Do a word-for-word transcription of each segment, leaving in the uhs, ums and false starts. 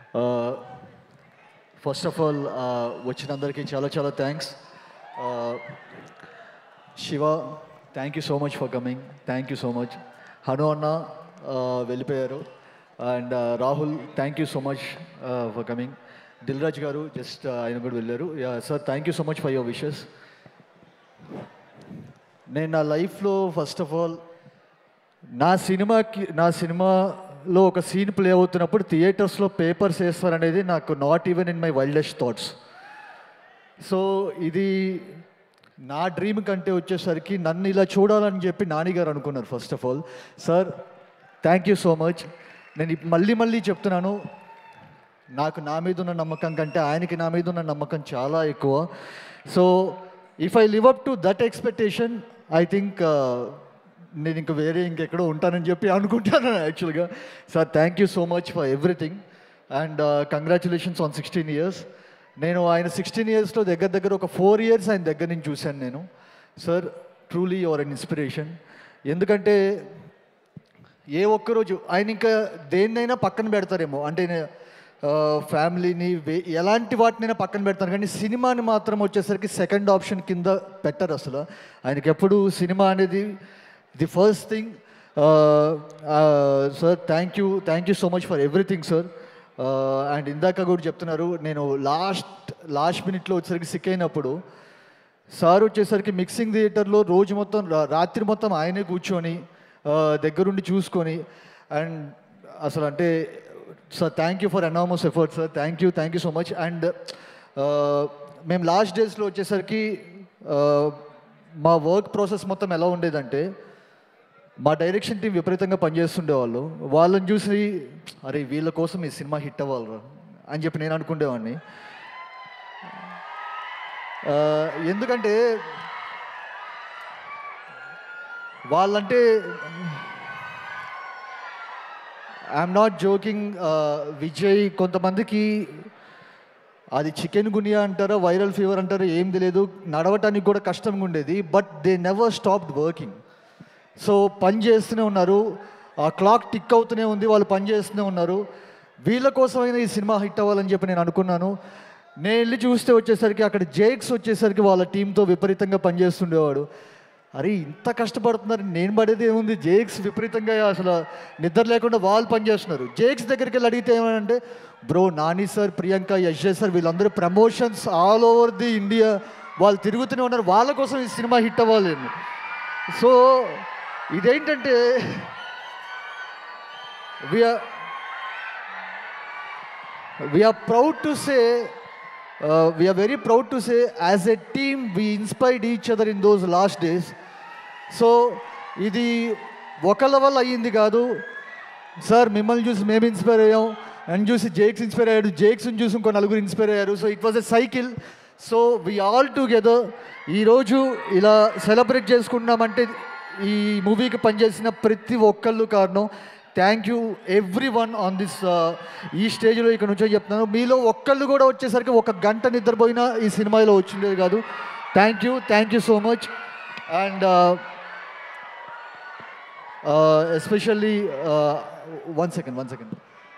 First of all వచ్చినందరికీ చాలా చాలా thanks. Shiva, thank you so much for coming, thank you so much. Hanu అన్న వెళ్ళిపోయారు. And Rahul, thank you so much for coming. Dilraj గారు just ఆయన కూడా వెళ్ళారు. Yeah sir, thank you so much for your wishes. నేను నా లైఫ్లో ఫస్ట్ ఆఫ్ ఆల్ నా సినిమాకి నా సినిమాలో ఒక సీన్ ప్లే అవుతున్నప్పుడు థియేటర్స్లో పేపర్స్ వేస్తారనేది నాకు not even in my wildest thoughts. So ఇది నా డ్రీమ్ కంటే వచ్చేసరికి నన్ను ఇలా చూడాలని చెప్పి నానిగారు అనుకున్నారు. First of all sir, thank you so much. నేను మళ్ళీ మళ్ళీ చెప్తున్నాను, నాకు నా మీద ఉన్న నమ్మకం కంటే ఆయనకి నా మీద ఉన్న నమ్మకం చాలా ఎక్కువ. So if I live up to that expectation, I think నేను ఇంక వేరే ఇంకెక్కడో ఉంటానని చెప్పి అనుకుంటాను యాక్చువల్గా. Sir, thank you so much for everything and congratulations on sixteen years. నేను ఆయన సిక్స్టీన్ ఇయర్స్లో దగ్గర దగ్గర ఒక ఫోర్ ఇయర్స్ ఆయన దగ్గర నుంచి చూశాను నేను. Sir, truly your an inspiration. ఎందుకంటే ఏ ఒక్కరోజు ఆయన ఇంకా దేన్నైనా పక్కన పెడతారేమో, అంటే ఫ్యామిలీని ఎలాంటి వాటినైనా పక్కన పెడతారు, కానీ సినిమాని మాత్రం వచ్చేసరికి సెకండ్ ఆప్షన్ కింద పెట్టరు అసలు. ఆయనకి ఎప్పుడు సినిమా అనేది the first thing. Sir, thank you thank you so much for everything sir. And ఇందాక కూడా చెప్తున్నారు, నేను లాస్ట్ లాస్ట్ మినిట్లో వచ్చేసరికి సిక్ అయినప్పుడు సార్ వచ్చేసరికి మిక్సింగ్ థియేటర్లో రోజు మొత్తం రాత్రి మొత్తం ఆయనే కూర్చొని దగ్గరుండి చూసుకొని, అండ్ అసలు అంటే sir, thank you for enormous effort sir. Thank you thank you so much. And మేము లాస్ట్ డేస్లో వచ్చేసరికి మా వర్క్ ప్రాసెస్ మొత్తం ఎలా ఉండేదంటే, మా డైరెక్షన్ టీం విపరీతంగా పనిచేస్తుండేవాళ్ళు. వాళ్ళని చూసి అరే వీళ్ళ కోసం ఈ సినిమా హిట్ అవ్వాలరా అని చెప్పి నేను అనుకునేవాడిని. ఎందుకంటే వాళ్ళంటే ఐఎమ్ నాట్ జోకింగ్. విజయ్ కొంతమందికి అది చికెన్ గునియా అంటారో వైరల్ ఫీవర్ అంటారో ఏం తెలియదు, నడవటానికి కూడా కష్టంగా ఉండేది. But they never stopped working. So పని చేస్తూనే ఉన్నారు, ఆ క్లాక్ టిక్ అవుతూనే ఉంది, వాళ్ళు పని చేస్తూనే ఉన్నారు. వీళ్ళ కోసమైనా ఈ సినిమా హిట్ అవ్వాలని చెప్పి నేను అనుకున్నాను. నేను వెళ్ళి చూస్తే వచ్చేసరికి అక్కడ జేక్స్ వచ్చేసరికి వాళ్ళ టీంతో విపరీతంగా పనిచేస్తుండేవాడు. అరే ఇంత కష్టపడుతున్నారు, నేను పడేది ఏముంది, జేక్స్ విపరీతంగా అసలు నిద్ర లేకుండా వాళ్ళు పనిచేస్తున్నారు. జేక్స్ దగ్గరికి వెళ్ళి అడిగితే ఏమంటే, bro Nani sir, Priyanka, Yash sir వీళ్ళందరూ promotions all over the India వాళ్ళు తిరుగుతూనే ఉన్నారు, వాళ్ళ కోసం ఈ సినిమా హిట్ అవ్వాలి. సో ఇదేంటంటే we're we're proud to say we're very proud to say as a team we inspired each other in those last days. So ఇది ఒకళ్ళ వల్ల అయ్యింది కాదు సార్. మిమ్మల్ని చూసి మేము ఇన్స్పైర్ అయ్యాం, అని చూసి జేక్స్ ఇన్స్పైర్ అయ్యాడు, జేక్స్ని చూసి ఇంకో నలుగురు ఇన్స్పైర్ అయ్యారు. So it was a cycle. So we all together ఈరోజు ఇలా సెలబ్రేట్ చేసుకుంటున్నామంటే ఈ మూవీకి పనిచేసిన ప్రతి ఒక్కళ్ళు కారణం. Thank you every one on this. ఈ స్టేజ్లో ఇక్కడ నుంచో చెప్తున్నాను, మీలో ఒక్కళ్ళు కూడా వచ్చేసరికి ఒక గంట నిద్రపోయినా ఈ సినిమాలో వచ్చిండేది కాదు. Thank you thank you so much. And especially one second one second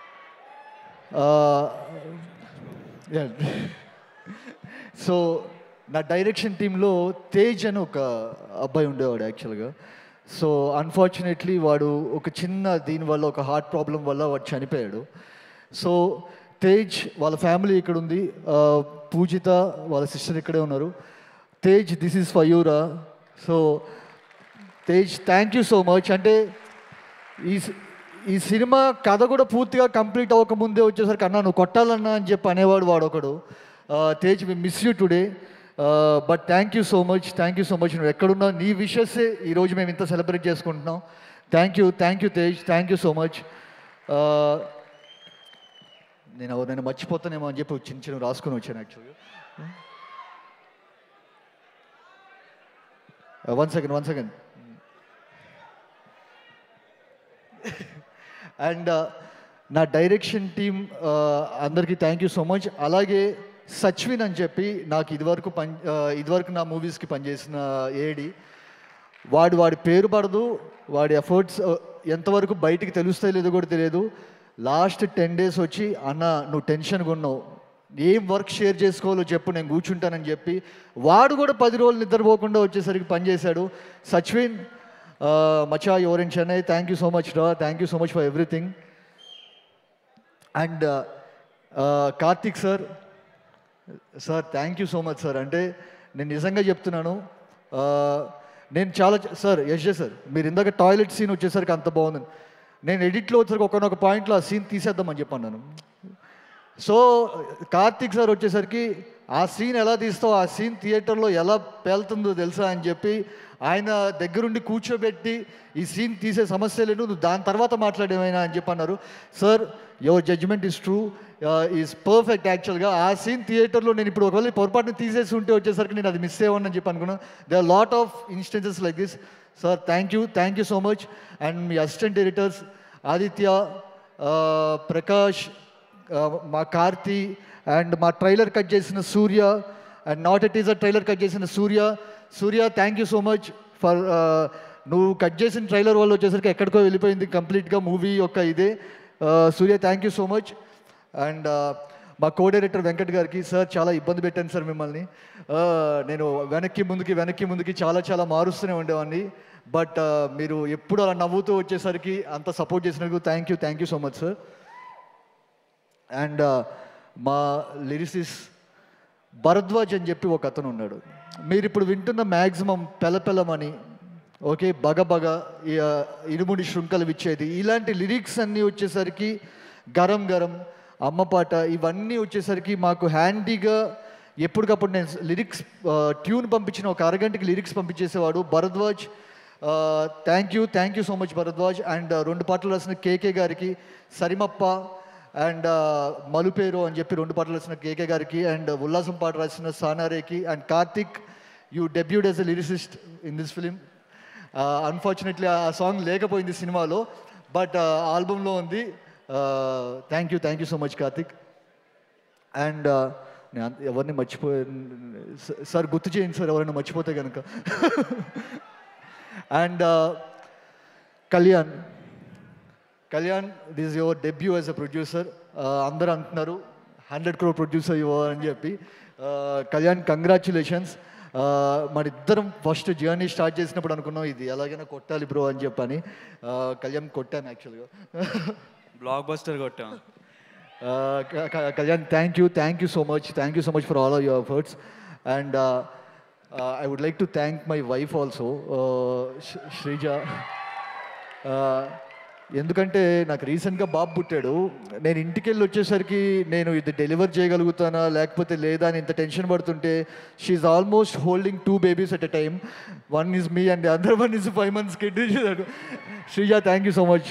so నా డైరెక్షన్ టీంలో తేజ్ అని ఒక అబ్బాయి ఉండేవాడు యాక్చువల్గా. సో అన్ఫార్చునేట్లీ వాడు ఒక చిన్న దీనివల్ల, ఒక హార్ట్ ప్రాబ్లం వల్ల వాడు చనిపోయాడు. సో తేజ్ వాళ్ళ ఫ్యామిలీ ఇక్కడ ఉంది, పూజిత వాళ్ళ సిస్టర్ ఇక్కడే ఉన్నారు. తేజ్, దిస్ ఈజ్ ఫర్ యూరా. So Tej, thank you so much. అంటే ఈ ఈ సినిమా కథ కూడా పూర్తిగా కంప్లీట్ అవ్వకముందే వచ్చేసరికి అన్నా నువ్వు కొట్టాలన్నా అని చెప్పి అనేవాడు వాడు ఒకడు. Tej, we miss you today, but thank you so much thank you so much. నువ్వు ఎక్కడున్నావు, నీ విషెస్సే ఈరోజు మేము ఇంత సెలబ్రేట్ చేసుకుంటున్నాం. Thank you thank you Tej, thank you so much. నేను ఎవరైనా మర్చిపోతానేమో అని చెప్పి చిన్న చిన్న రాసుకొని వచ్చాను యాక్చువల్గా. One second one second and నా డైరెక్షన్ టీమ్ అందరికీ థ్యాంక్ యూ సో మచ్. అలాగే సచ్విన్ అని చెప్పి నాకు ఇదివరకు పని ఇదివరకు నా మూవీస్కి పనిచేసిన ఏడి, వాడు వాడి పేరు పడదు, వాడి ఎఫర్ట్స్ ఎంతవరకు బయటికి తెలుస్తాయో లేదో కూడా తెలియదు. లాస్ట్ టెన్ డేస్ వచ్చి అన్న నువ్వు టెన్షన్గా ఉన్నావు, ఏం వర్క్ షేర్ చేసుకోవాలో చెప్పు, నేను కూర్చుంటానని చెప్పి వాడు కూడా పది రోజులు నిద్రపోకుండా వచ్చేసరికి పనిచేశాడు. సచ్విన్ మచా your in Chennai, thank you so much రా, thank you so much for everything. And Karthik sir, sir thank you so much sir. అంటే నేను నిజంగా చెప్తున్నాను, నేను చాలా సార్ యశ్ సార్ మీరు ఇందాక టాయిలెట్ సీన్ వచ్చేసరికి అంత బాగుంది. నేను ఎడిట్లో వచ్చేసరికి ఒకనొక పాయింట్లో ఆ సీన్ తీసేద్దామని చెప్పాను నేను. సో కార్తిక్ సార్ వచ్చేసరికి ఆ సీన్ ఎలా తీస్తావు, ఆ సీన్ థియేటర్లో ఎలా పేలుతుందో తెలుసా అని చెప్పి ఆయన దగ్గరుండి కూర్చోబెట్టి ఈ సీన్ తీసే సమస్య లేదు, నువ్వు దాని తర్వాత మాట్లాడేమైనా అని చెప్పి అన్నారు. Sir your judgement is true, is perfect. యాక్చువల్గా ఆ సీన్ థియేటర్లో నేను ఇప్పుడు ఒకవేళ పొరపాటుని తీసేసి ఉంటే వచ్చేసరికి నేను అది మిస్ అయ్యాను అని చెప్పి అనుకున్నాను. They are lot of instances like this. Sir thank you, thank you so much. And మీ అసిస్టెంట్ ఎడిటర్స్ ఆదిత్య, ప్రకాష్, మా కార్తి, అండ్ మా ట్రైలర్ కట్ చేసిన Surya, and not a teaser trailer cut చేసిన Surya. Surya thank you so much for, నువ్వు cut చేసిన trailer వల్ల వచ్చేసరికి ఎక్కడికో వెళ్ళిపోయింది కంప్లీట్గా మూవీ యొక్క ఇదే. Surya thank you so much. And మా కో డైరెక్టర్ వెంకట్ గారికి, సార్ చాలా ఇబ్బంది పెట్టాను సార్ మిమ్మల్ని, నేను వెనక్కి ముందుకి వెనక్కి ముందుకి చాలా చాలా మారుస్తూనే ఉండేవాడిని, బట్ మీరు ఎప్పుడు అలా నవ్వుతూ వచ్చేసరికి అంత సపోర్ట్ చేసినందుకు thank you, thank you so much sir. And మా లిరిసిస్ భరద్వాజ్ అని చెప్పి ఒక అతను ఉన్నాడు, మీరు ఇప్పుడు వింటున్న మ్యాక్సిమం పెలపెలమని, ఓకే, బగ బగ, ఇరుముడి శృంఖలు ఇచ్చేది, ఇలాంటి లిరిక్స్ అన్నీ వచ్చేసరికి గరం గరం, అమ్మపాట, ఇవన్నీ వచ్చేసరికి మాకు హ్యాండీగా ఎప్పటికప్పుడు నేను లిరిక్స్ ట్యూన్ పంపించిన ఒక అరగంటకి లిరిక్స్ పంపించేసేవాడు Bharadwaj. Thank you, thank you so much Bharadwaj. And రెండు పాటలు రాసిన కేకే గారికి, సరిమప్ప అండ్ మలుపేరు అని చెప్పి రెండు పాటలు రాసిన కేకే గారికి, అండ్ ఉల్లాసం పాట రాసిన సానారేకి, and Karthik, you debuted as a lyricist in this film. Unfortunately ఆ సాంగ్ లేకపోయింది సినిమాలో, బట్ ఆల్బంలో ఉంది. Thank you, thank you so much Karthik. And నేను ఎవరిని మర్చిపోయే సార్, గుర్తు చేయండి సార్ ఎవరైనా మర్చిపోతే కనుక. And Kalyan, Kalyan this is your debut as a producer. అందరూ అంటున్నారు హండ్రెడ్ క్రోర్ ప్రొడ్యూసర్ యువర్ అని చెప్పి. కళ్యాణ్ కంగ్రాచులేషన్స్. మన ఇద్దరం ఫస్ట్ జర్నీ స్టార్ట్ చేసినప్పుడు అనుకున్నాం ఇది ఎలాగైనా కొట్టాలి బ్రో అని చెప్పని. కళ్యాణ్ కొట్టాను యాక్చువల్గా, బ్లాక్ బస్టర్ కొట్టాం. Kalyan thank you, thank you so much, thank you so much for all of your efforts. And I would like to thank my wife also, Srija. ఎందుకంటే నాకు రీసెంట్గా బాబు పుట్టాడు, నేను ఇంటికి వెళ్ళి వచ్చేసరికి నేను ఇది డెలివర్ చేయగలుగుతానా లేకపోతే లేదా అని ఇంత టెన్షన్ పడుతుంటే, she's almost holding two babies at a time. One is me and the other one is five months kid. Srija thank you so much.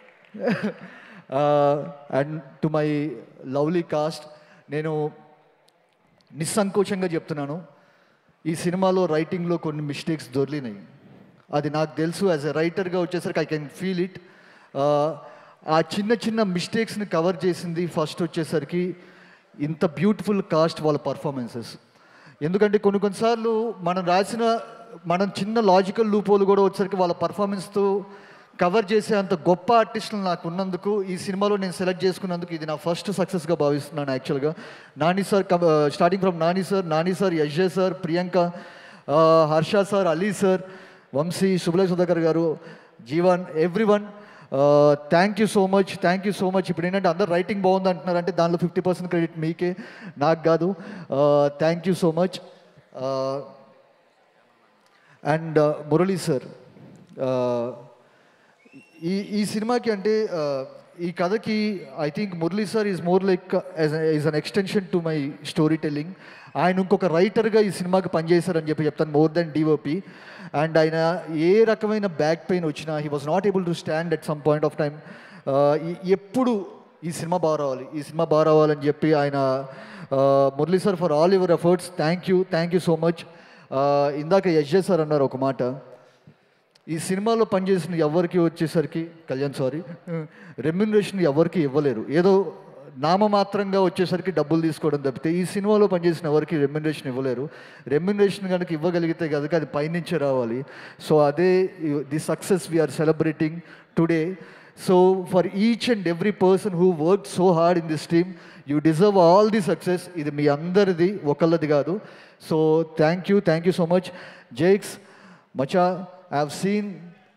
And to my lovely cast, నేను నిస్సంకోచంగా చెప్తున్నాను, ఈ సినిమాలో రైటింగ్లో కొన్ని మిస్టేక్స్ దొర్లినాయి, అది నాకు తెలుసు. యాజ్ ఎ రైటర్గా వచ్చేసరికి ఐ కెన్ ఫీల్ ఇట్. ఆ చిన్న చిన్న మిస్టేక్స్ని కవర్ చేసింది ఫస్ట్ వచ్చేసరికి ఇంత బ్యూటిఫుల్ కాస్ట్ వాళ్ళ పర్ఫార్మెన్సెస్. ఎందుకంటే కొన్ని కొన్నిసార్లు మనం రాసిన మనం చిన్న లాజికల్ లూపోలు కూడా వచ్చేసరికి వాళ్ళ పర్ఫార్మెన్స్తో కవర్ చేసే అంత గొప్ప ఆర్టిస్టులు నాకు ఉన్నందుకు ఈ సినిమాలో నేను సెలెక్ట్ చేసుకున్నందుకు ఇది నా ఫస్ట్ సక్సెస్గా భావిస్తున్నాను. యాక్చువల్గా Nani sir, starting from Nani sir, Nani sir, Yash sir, Priyanka, Harsha sir, Ali sir, Vamsi, Subhalaya Sudhakar గారు, Jeevan, every one, thank you so much, thank you so much. ఇప్పుడు ఏంటంటే అందరు రైటింగ్ బాగుంది అంటున్నారంటే దానిలో ఫిఫ్టీ పర్సెంట్ క్రెడిట్ మీకే, నాకు కాదు. Thank you so much. And Murali sir, ఈ ఈ సినిమాకి అంటే ఈ కథకి I think Murali sir is more like is an extension to my storytelling. ఆయన ఇంకొక రైటర్గా ఈ సినిమాకి పనిచేశారని చెప్పి చెప్తాను, మోర్ దెన్ డిఓపి. అండ్ ఆయన ఏ రకమైన బ్యాక్ పెయిన్ వచ్చినా he was not able to stand at some point of time. ఎప్పుడు ఈ సినిమా బాగా రావాలి, ఈ సినిమా బాగా రావాలని చెప్పి ఆయన, Murali sir for all your efforts, thank you, thank you so much. ఇందాక యశ్ సార్ అన్నారు ఒక మాట, ఈ సినిమాలో పనిచేసిన ఎవరికి వచ్చేసరికి కళ్యాణ్ సారీ రెమ్యునరేషన్ ఎవరికి ఇవ్వలేరు, ఏదో నామమాత్రంగా వచ్చేసరికి డబ్బులు తీసుకోవడం తప్పితే ఈ సినిమాలో పనిచేసిన ఎవరికి రెమ్యునరేషన్ ఇవ్వలేరు. రెమ్యునరేషన్ కనుక ఇవ్వగలిగితే కనుక అది పైనుంచే రావాలి. సో అదే the success we're celebrating today. So for each and every person who work so hard in this team, you deserve all the success. ఇది మీ అందరిది, ఒకళ్ళది కాదు. So thank you, thank you so much. Jakes మచా, I have seen,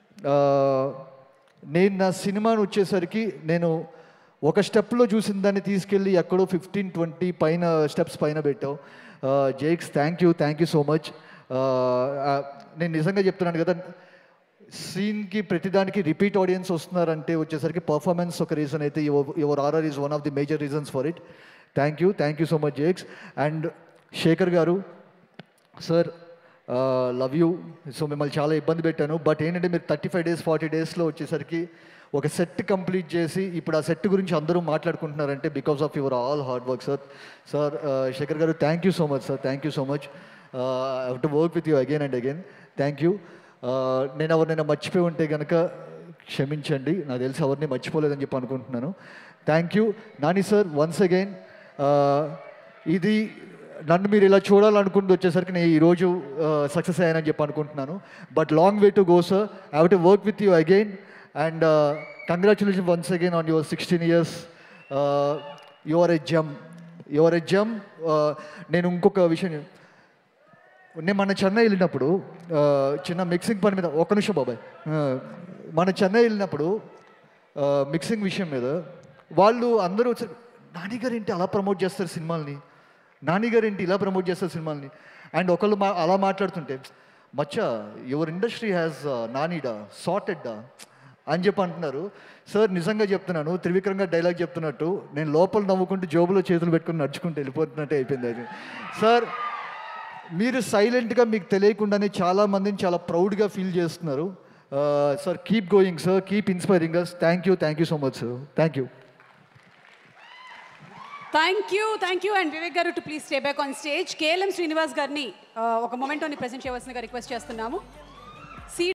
నేను నా సినిమాను వచ్చేసరికి నేను ఒక స్టెప్లో చూసిన దాన్ని తీసుకెళ్ళి ఎక్కడో ఫిఫ్టీన్ ట్వంటీ పైన స్టెప్స్ పైన పెట్టావు. Jakes thank you, thank you so much. నేను నిజంగా చెప్తున్నాను కదా, సీన్కి ప్రతిదానికి రిపీట్ ఆడియన్స్ వస్తున్నారంటే వచ్చేసరికి పర్ఫార్మెన్స్ ఒక రీజన్ అయితే, your RR is one of the major reasons for it. Thank you, thank you so much Jakes. And Shekhar గారు సార్, లవ్ యూ. సో మిమ్మల్ని చాలా ఇబ్బంది పెట్టాను, బట్ ఏంటంటే మీరు థర్టీ ఫైవ్ డేస్ ఫార్టీ డేస్లో వచ్చేసరికి ఒక సెట్ కంప్లీట్ చేసి ఇప్పుడు ఆ సెట్ గురించి అందరూ మాట్లాడుకుంటున్నారంటే because of your all hard work sir. Sir Shekhar గారు thank you so much sir, thank you so much. I have to work with you again and again. Thank you. నేను ఎవరినైనా మర్చిపోయి ఉంటే కనుక క్షమించండి, నాకు తెలిసి ఎవరిని మర్చిపోలేదని చెప్పి అనుకుంటున్నాను. Thank you Nani sir, once again. ఇది నన్ను మీరు ఇలా చూడాలనుకుంటూ వచ్చేసరికి నేను ఈరోజు సక్సెస్ అయ్యానని చెప్పి అనుకుంటున్నాను. But long way to go sir. I have to work with you again and congratulation once again on your sixteen years. You are a gem, you are a జమ్. నేను ఇంకొక విషయం, నేను మన చెన్నై వెళ్ళినప్పుడు చిన్న మిక్సింగ్ పని మీద, ఒక్క నిమిషం బాబాయ్, మన చెన్నై వెళ్ళినప్పుడు మిక్సింగ్ విషయం మీద వాళ్ళు అందరూ వచ్చారు, నానిగారు ఏంటి అలా ప్రమోట్ చేస్తారు సినిమాల్ని, నానిగారు ఏంటి ఇలా ప్రమోట్ చేస్తారు సినిమాల్ని. అండ్ ఒకళ్ళు మా అలా మాట్లాడుతుంటే, మచ్చా యువర్ ఇండస్ట్రీ హ్యాస్ నానిడా సార్టెడ్డా అని చెప్పి అంటున్నారు. సార్ నిజంగా చెప్తున్నాను, త్రివిక్రమ్ గారు డైలాగ్ చెప్తున్నట్టు నేను లోపల నవ్వుకుంటూ జోబులో చేతులు పెట్టుకుని నడుచుకుంటూ వెళ్ళిపోతున్నట్టే అయిపోయింది అది. సార్ మీరు సైలెంట్గా మీకు తెలియకుండానే చాలామందిని చాలా ప్రౌడ్గా ఫీల్ చేస్తున్నారు. Sir keep going sir, keep inspiring us. Thank you, thank you so much sir. Thank you. Thank you, thank you. And Vivek గారు to please stay back on stage. KLM Srinivas గారిని ఒక మొమెంటోని ప్రెజెంట్ చేయవలసిందిగా రిక్వెస్ట్ చేస్తున్నాము.